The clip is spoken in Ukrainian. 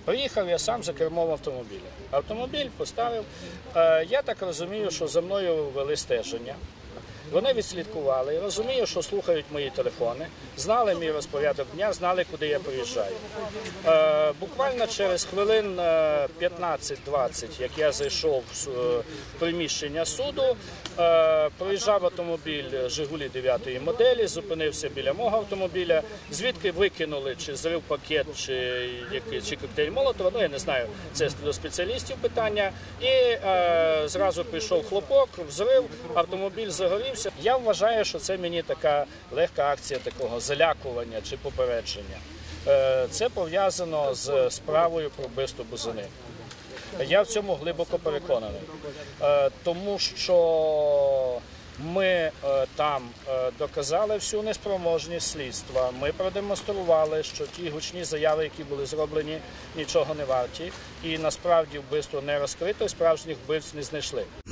Приїхав я сам за кермом автомобіля. Автомобіль поставив. Я так розумію, що за мною вели стеження. Вони відслідкували і розумію, що слухають мої телефони, знали мій розпорядок дня, знали, куди я приїжджаю. Буквально через хвилин 15-20, як я зайшов в приміщення суду, проїжджав автомобіль «Жигулі» 9-ї моделі, зупинився біля мого автомобіля, звідки викинули, чи зрив пакет, чи коктейль Молотова, ну я не знаю, це до спеціалістів питання. І зразу прийшов хлопок, взрив, автомобіль загорів. Я вважаю, що це мені така легка акція такого залякування чи попередження. Це пов'язано з справою про вбивство Бузини. Я в цьому глибоко переконаний, тому що ми там доказали всю неспроможність слідства, ми продемонстрували, що ті гучні заяви, які були зроблені, нічого не варті, і насправді вбивство не розкрито, і справжніх вбивць не знайшли.